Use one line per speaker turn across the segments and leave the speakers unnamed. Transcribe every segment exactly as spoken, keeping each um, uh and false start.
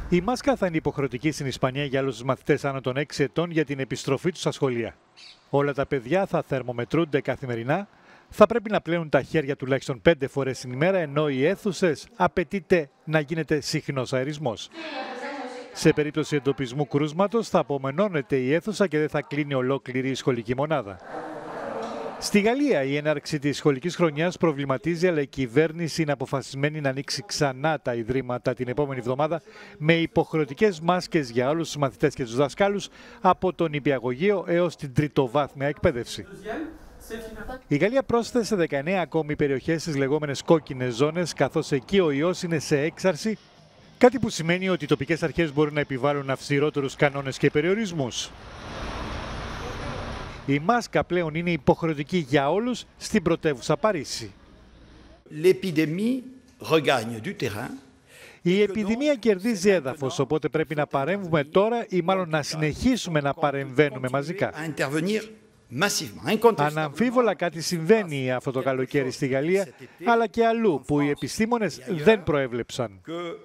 Η μάσκα θα είναι υποχρεωτική στην Ισπανία για όλους τους μαθητές άνω των έξι ετών για την επιστροφή τους στα σχολεία. Όλα τα παιδιά θα θερμομετρούνται καθημερινά, θα πρέπει να πλένουν τα χέρια τουλάχιστον πέντε φορές την ημέρα, ενώ οι αίθουσες απαιτείται να γίνεται συχνός αερισμός. Σε περίπτωση εντοπισμού κρούσματος θα απομενώνεται η αίθουσα και δεν θα κλείνει ολόκληρη η σχολική μονάδα. Στη Γαλλία η έναρξη της σχολικής χρονιάς προβληματίζει, αλλά η κυβέρνηση είναι αποφασισμένη να ανοίξει ξανά τα ιδρύματα την επόμενη εβδομάδα με υποχρεωτικές μάσκες για όλους τους μαθητές και τους δασκάλους από τον νηπιαγωγείο έως την τριτοβάθμια εκπαίδευση. Η Γαλλία πρόσθεσε δεκαεννέα ακόμη περιοχές στις λεγόμενες κόκκινες ζώνες, καθώς εκεί ο ιός είναι σε έξαρση, κάτι που σημαίνει ότι οι τοπικές αρχές μπορούν να επιβάλλουν αυστηρότερους κανόνες και περιορισμούς. Η μάσκα πλέον είναι υποχρεωτική για όλους στην πρωτεύουσα Παρίσι. Η επιδημία κερδίζει έδαφος, οπότε πρέπει να παρέμβουμε τώρα ή μάλλον να συνεχίσουμε να παρεμβαίνουμε μαζικά. Αναμφίβολα κάτι συμβαίνει αυτό το καλοκαίρι στη Γαλλία, αλλά και αλλού που οι επιστήμονες δεν προέβλεψαν.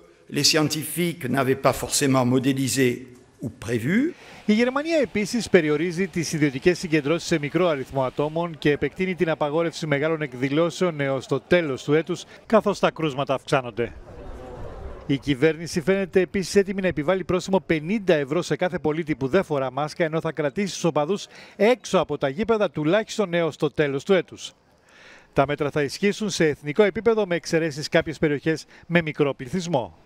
Η Γερμανία επίσης περιορίζει τις ιδιωτικές συγκεντρώσεις σε μικρό αριθμό ατόμων και επεκτείνει την απαγόρευση μεγάλων εκδηλώσεων έως το τέλος του έτους, καθώς τα κρούσματα αυξάνονται. Η κυβέρνηση φαίνεται επίσης έτοιμη να επιβάλλει πρόστιμο πενήντα ευρώ σε κάθε πολίτη που δεν φορά μάσκα, ενώ θα κρατήσει τους οπαδούς έξω από τα γήπεδα τουλάχιστον έως το τέλος του έτους. Τα μέτρα θα ισχύσουν σε εθνικό επίπεδο με εξαιρέσεις κάποιες περιοχές με μικρό πληθυσμό.